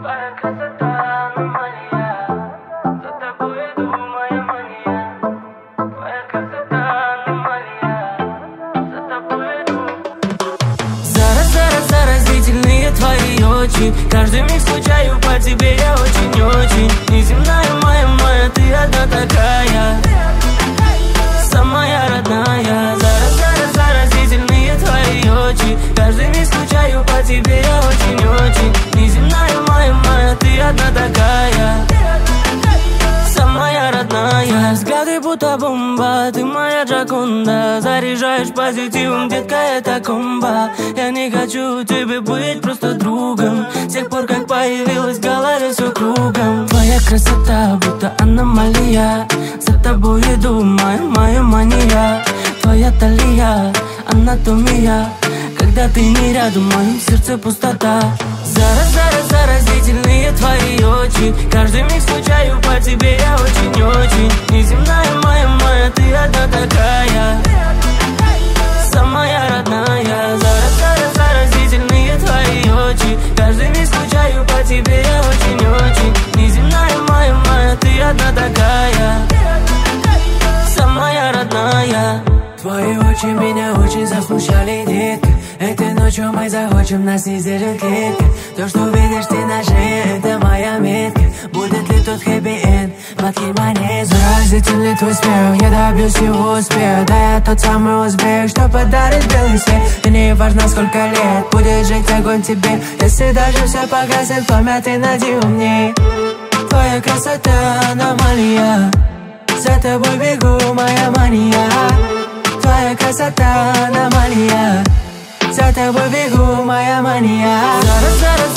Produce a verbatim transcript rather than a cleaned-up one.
Твоя красота аномалия, за тобой иду, моя мания. Твоя красота аномалия, за тобой иду. Зараз, зараз, заразительные твои очи. Каждый миг скучаю по тебе, я очень-очень. Неземная моя, моя, ты одна такая, самая родная. Зараз, зараз, заразительные твои очи. Каждый миг скучаю по тебе, я очень-очень. Неземная моя, моя, ты одна такая, самая родная. Взгляды будто бомба, ты моя Джаконда. Заряжаешь позитивом, детка, это комбо. Я не хочу тебе быть просто другом. С тех пор, как появилась в голове, все кругом. Твоя красота, будто аномалия. За тобой иду, моя, моя мания. Твоя талия, анатомия. Когда ты не рядом, в моем сердце пустота. Зараз, зараз, заразительные твои очи. Каждый миг скучаю по тебе, я очень-очень. Неземная моя, моя, ты одна такая, самая родная. Зараз, зараз, заразительные твои очи. Каждый миг скучаю по тебе, я очень-очень. Неземная моя, моя, ты одна такая, самая родная. Твои очи меня очень засмущали, детка. Этой ночью мы захочем, нас не сдержит клетка. То, что видишь ты на шее, это моя метка. Будет ли тут хэппи-энд, подкинь монет. Заразительный твой смех, я добьюсь его успеха. Да я тот самый узбек, что подарит белый свет. И не важно сколько лет, будет жить огонь тебе. Если даже все погаснет, пламя ты найди умней. Твоя красота аномалия, за тобой бегу, моя мания. Твоя красота аномалия, за тобой бегу, моя мания. Зараз, зараз,